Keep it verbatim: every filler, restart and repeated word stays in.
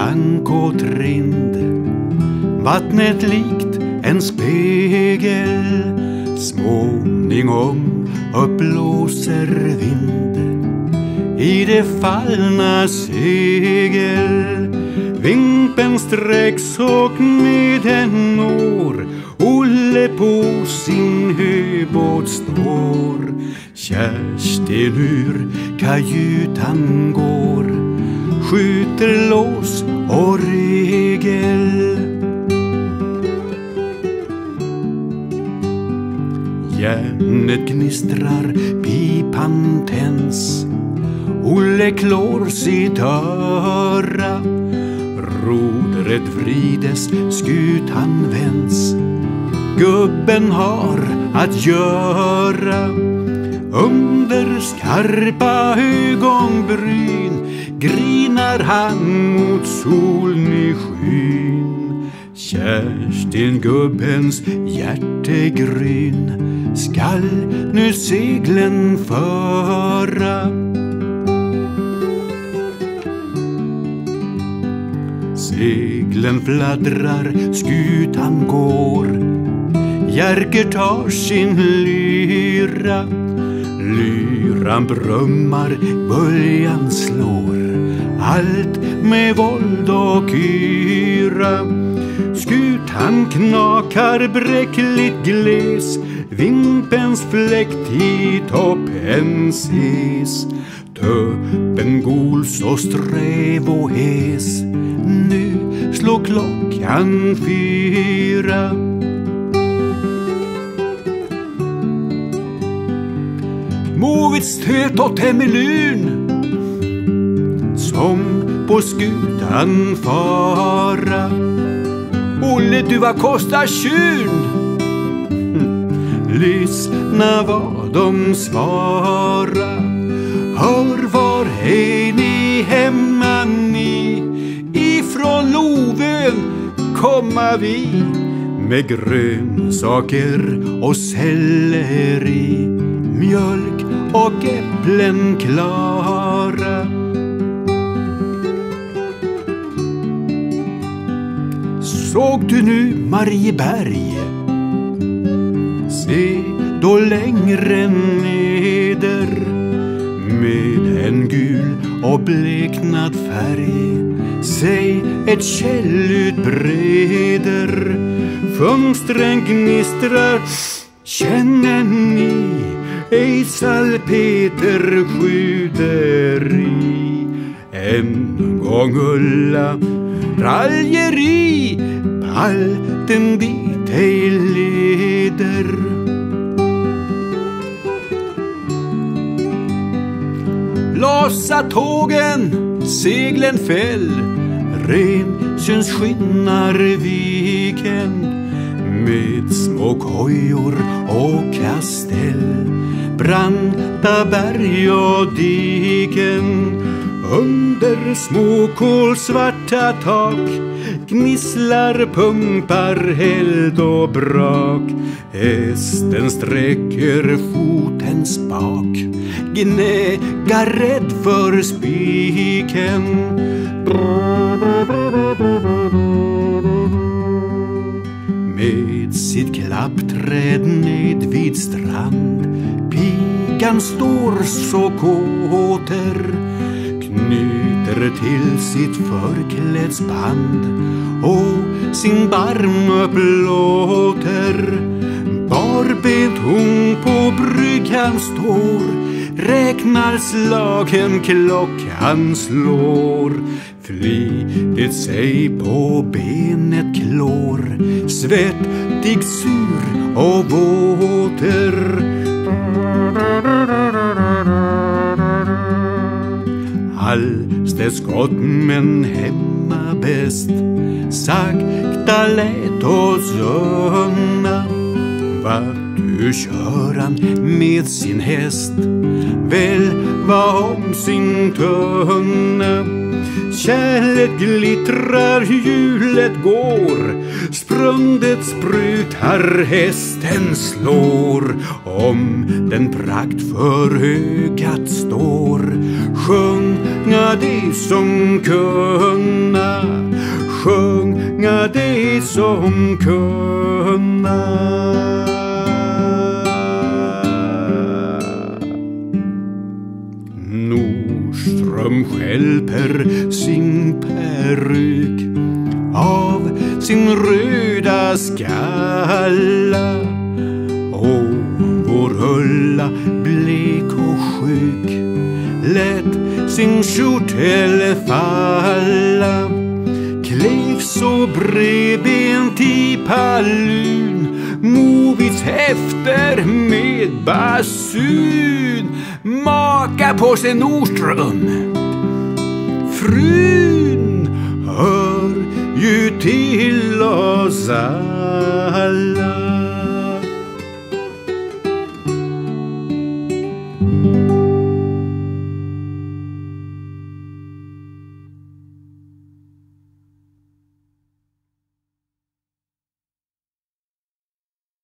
blank och trind, vattnet likt en spegel, småningom uppblåser vind i det fallna segel. Vimpen sträcks och med en når Olle på sin höbåt står. Kerstin ur kajutan går, skjuter lås och regel. Järnet gnistrar, pipan tänds, Olle klår sitt öra. Rodret vrides, skutan vänds, gubben har att göra. Under skarpa ögonbryn grinar han mot solen i skyn. Kerstin, gubbens hjärtegryn, skall nu seglen föra. Seglen fladdrar, skutan går, Jerker tar sin lyra. Lyran brummar, böljan slår, allt med våld och yra. Skutan knakar bräckligt gles, vimpens fläkt i toppen ses. Töppen gol så sträv och hes, nu slår klockan fyra. Movits töt åt Emilyn, som på skutan fara. Olle, du var kostar tjun. Lyssna vad de svara. Hör, var är ni hemma ni? Ifrån Lovön komma vi, med grönsaker och selleri, mjölk och äpplen klara. Såg du nu Marieberg? Se då längre neder, med en gul och bleknad färg, säg ett källut breder. Fönstren gnistrar, känner ni ej salpeter skjuteri? En gång Ulla raljeri, palten dit ej leder. Lossa tågen, seglen fäll, ren syns skinnar viken, med små kojor och kastell, branta berg och diken. Under små kolsvarta tak gnisslar pumpar held och brak. Hästen sträcker foten spak, gnägar rädd för spiken. Med sitt klappträd ned vid strand, pigan står så kåter, knyter till sitt förklädsband och sin barm upplåter. Barbent hon på bryggan står, räknar slagen klockan slår. Flitigt sig på benet klår, svettig, sur och våter. Allstädes skottmän hemma bäst, sakta lät oss unna. Vart du kör han med sin häst, väl var om sin tunna. Kärlet glittrar, hjulet går, sprundet sprutar, hästen slår. Om den prakt för ögat står, sjung sjunga det som kunna, sjunga det som kunna. Nordström stjälper sin peruk av sin röda skalla, och vår Ulla blek och sjuk lät sin kjortel falla, klev så bredbent i pallun, movits efter med basun. Maka på sig Nordström, frun hör ju till oss alla.